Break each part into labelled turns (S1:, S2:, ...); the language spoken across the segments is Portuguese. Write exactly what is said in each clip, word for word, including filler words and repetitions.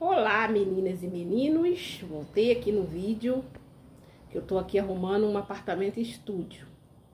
S1: Olá, meninas e meninos, voltei aqui no vídeo que eu tô aqui arrumando um apartamento estúdio.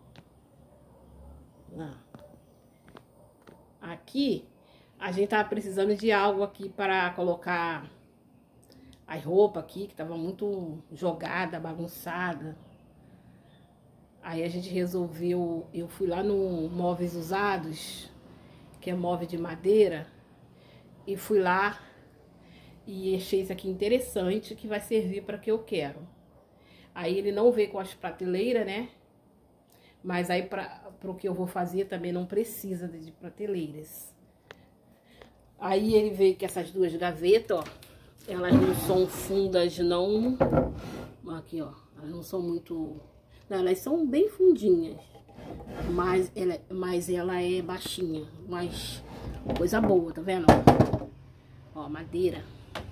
S1: Aqui a gente tava precisando de algo aqui para colocar as roupas aqui, que tava muito jogada, bagunçada. Aí a gente resolveu, eu fui lá no Móveis Usados, que é móvel de madeira, e fui lá e achei isso aqui interessante, que vai servir para o que eu quero. Aí ele não veio com as prateleiras, né? Mas aí para o que eu vou fazer também não precisa de prateleiras. Aí ele veio com essas duas gavetas, ó. Elas não são fundas, não. Aqui, ó. Elas não são muito... Não, elas são bem fundinhas. Mas ela, mas ela é baixinha. Mas coisa boa, tá vendo? Ó, madeira.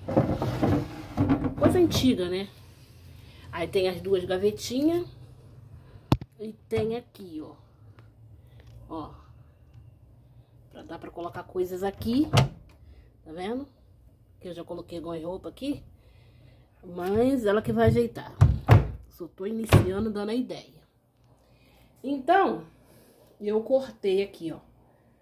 S1: Coisa antiga, né? Aí tem as duas gavetinhas. E tem aqui, ó. Ó. Pra dar pra colocar coisas aqui. Tá vendo? Que eu já coloquei algumas roupas aqui. Mas ela que vai ajeitar. Só tô iniciando, dando a ideia. Então, eu cortei aqui, ó.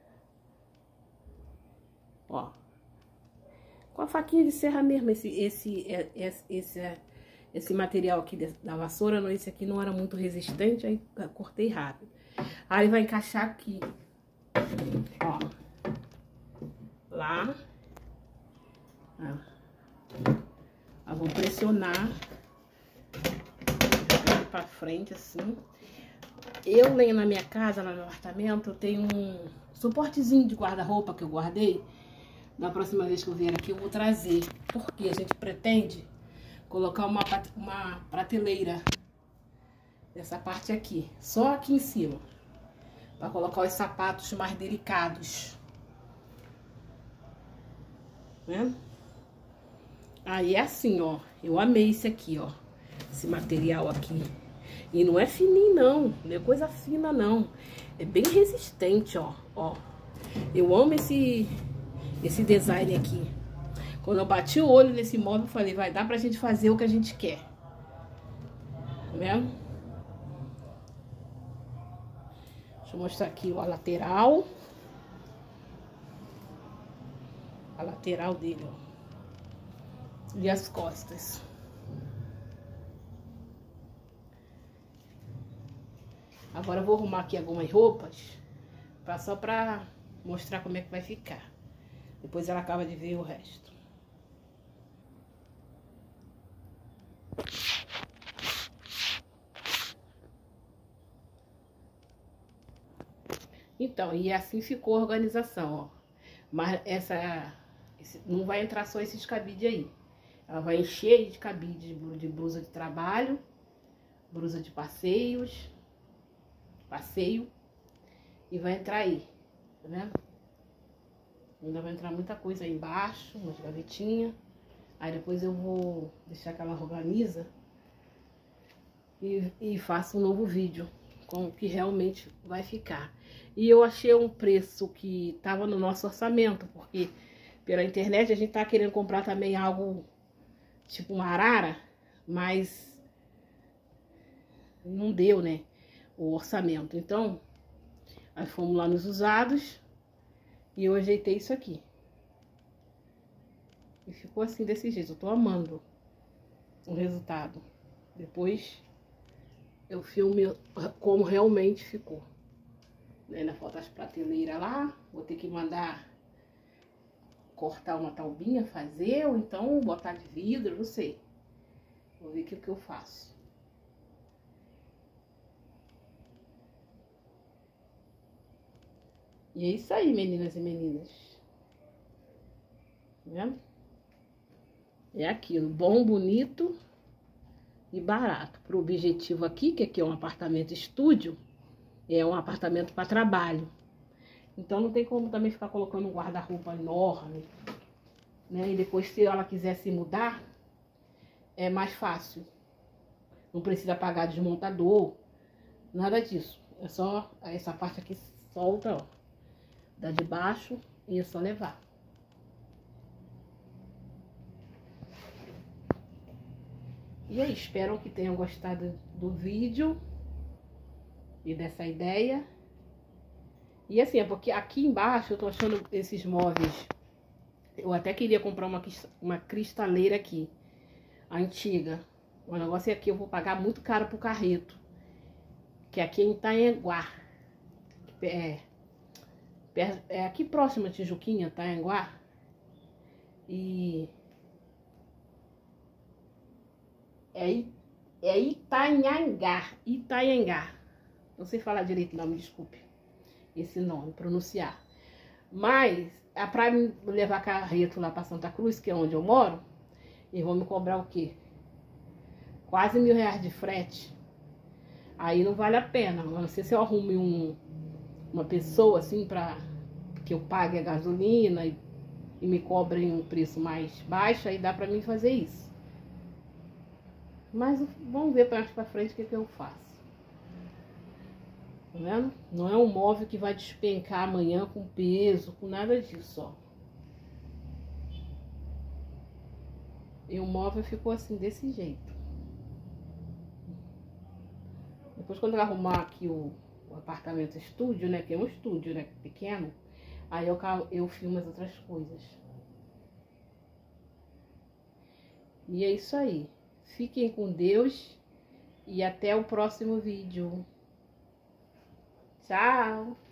S1: Ó. Com a faquinha de serra mesmo, esse, esse, esse, esse, esse material aqui da vassoura, não, esse aqui não era muito resistente, aí cortei rápido. Aí vai encaixar aqui, ó, lá, ó. Eu vou pressionar pra frente, assim. Eu, lá na minha casa, lá no apartamento, eu tenho um suportezinho de guarda-roupa que eu guardei. Da próxima vez que eu vier aqui, eu vou trazer. Porque a gente pretende colocar uma, uma prateleira dessa parte aqui. Só aqui em cima. Para colocar os sapatos mais delicados. Né? Aí é assim, ó. Eu amei esse aqui, ó. Esse material aqui. E não é fininho, não. Não é coisa fina, não. É bem resistente, ó. Ó. Eu amo esse... Esse design aqui. Quando eu bati o olho nesse móvel, eu falei, vai dar pra gente fazer o que a gente quer. Tá vendo? Deixa eu mostrar aqui a lateral. A lateral dele, ó. E as costas. Agora eu vou arrumar aqui algumas roupas. Pra, só pra mostrar como é que vai ficar. Depois ela acaba de ver o resto. Então, e assim ficou a organização, ó. Mas essa... Esse, não vai entrar só esses cabides aí. Ela vai encher de cabide de blusa de trabalho, blusa de passeios, passeio. E vai entrar aí, tá vendo? Ainda vai entrar muita coisa aí embaixo, umas gavetinhas. Aí depois eu vou deixar que ela organiza e, e faço um novo vídeo com o que realmente vai ficar. E eu achei um preço que tava no nosso orçamento, porque pela internet a gente tá querendo comprar também algo tipo uma arara, mas não deu, né, o orçamento. Então, aí fomos lá nos usados. E eu ajeitei isso aqui. E ficou assim, desse jeito. Eu tô amando o resultado. Depois eu filme como realmente ficou. Ainda falta as prateleiras lá. Vou ter que mandar cortar uma taubinha, fazer. Ou então botar de vidro, não sei. Vou ver aqui o que eu faço. E é isso aí, meninas e meninas. Tá vendo? É aquilo, bom, bonito e barato. Pro objetivo aqui, que aqui é um apartamento estúdio, é um apartamento para trabalho. Então não tem como também ficar colocando um guarda-roupa enorme, né? E depois, se ela quiser se mudar, é mais fácil. Não precisa pagar desmontador, nada disso. É só essa parte aqui solta, ó. Da de baixo e é só levar. E aí, espero que tenham gostado do vídeo e dessa ideia. E assim, é porque aqui embaixo eu tô achando esses móveis. Eu até queria comprar uma, uma cristaleira aqui, a antiga. O negócio é que eu vou pagar muito caro pro carreto. Que é aqui em Itanhanguá. É, é aqui próximo a Tijuquinha, Itanhanguá. E... É, é Itanhangá, Itanhangá. Não sei falar direito o nome, desculpe. Esse nome, pronunciar. Mas, é pra me levar carreto lá pra Santa Cruz, que é onde eu moro, eles vão me cobrar o quê? Quase mil reais de frete. Aí não vale a pena. A não ser se eu arrume um, uma pessoa assim pra que eu pague a gasolina e, e me cobrem um preço mais baixo, aí dá pra mim fazer isso. Mas vamos ver pra, pra frente o que, que eu faço. Tá vendo? Não é um móvel que vai despencar amanhã com peso, com nada disso, ó. E o móvel ficou assim, desse jeito. Depois quando eu arrumar aqui o, o apartamento estúdio, né? Que é um estúdio, né? Pequeno. Aí eu, eu filmo as outras coisas. E é isso aí. Fiquem com Deus. E até o próximo vídeo. Tchau!